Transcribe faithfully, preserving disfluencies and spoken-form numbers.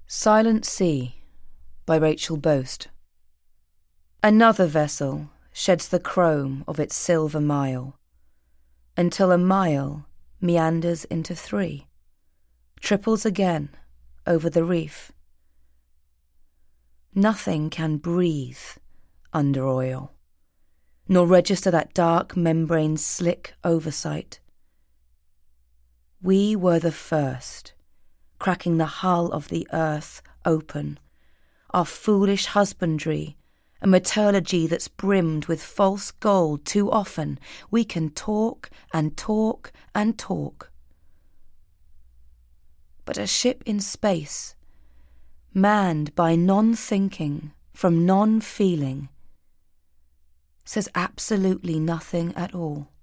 Silent Sea by Rachael Boast. Another vessel sheds the chrome of its silver mile, until a mile meanders into three, triples again over the reef. Nothing can breathe under oil, nor register that dark membrane's slick oversight. We were the first, cracking the hull of the earth open, our foolish husbandry, a metallurgy that's brimmed with false gold too often. We can talk and talk and talk. But a ship in space, manned by non-thinking from non-feeling, says absolutely nothing at all.